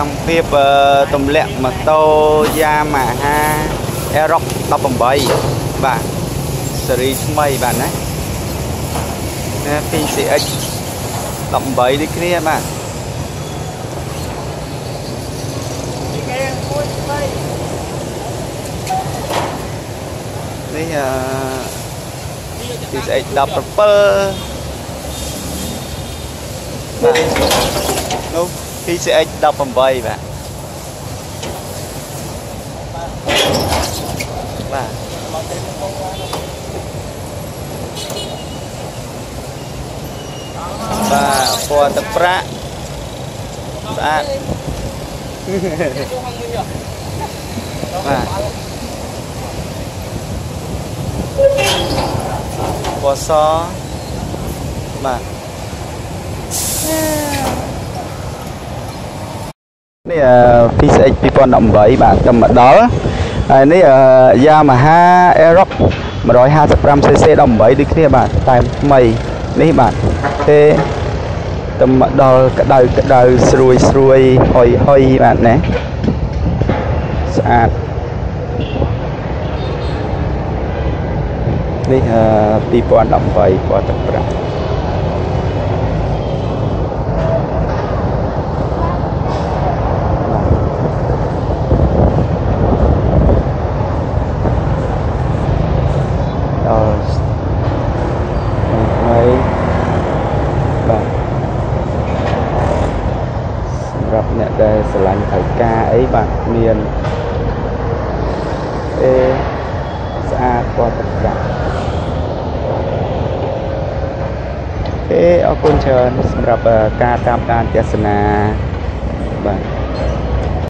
trong phim tùm lẹ mà tô Yamaha Aerox 17 bạn series mây bạn đấy PCX 17 đi kia bạn đây PCX 17 no PCX 17 bạn và qua tập ra đã qua so mà đây là PCX Pipon động vậy bạn trong mặt đó này Yamaha Aerox 125cc đồng 7 đi kia bạn tại mày ní bạn thế tầm mặt đó cái đời xuôi hoi bạn nè sạch đi Pipon động vậy qua tập raรับเนี่ยได้สลันไข่กาấy bạn miềnสะอาดกว่าtất cảขอบคุณเชิญสำหรับการตามการเจษนา